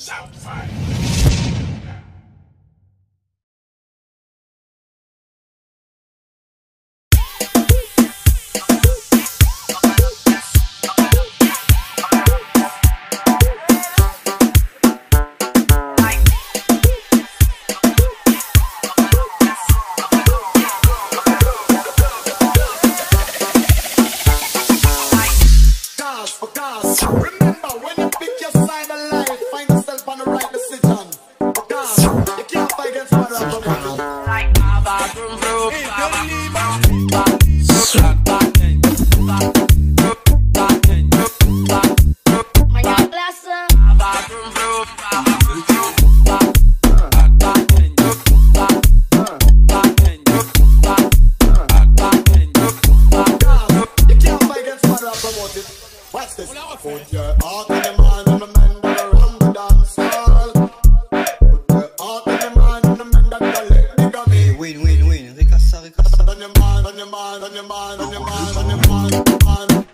Southside. Remember, when you pick your side of life, find yourself on the right decision. Because you can't fight against mother of the world. Watch this. Put your heart in your mind and the man that around the dance hall. Put your heart in your mind and the man that collect the gummy. Win, recassa. On your mind, on your mind, on your mind, on your mind, on your mind, on your mind.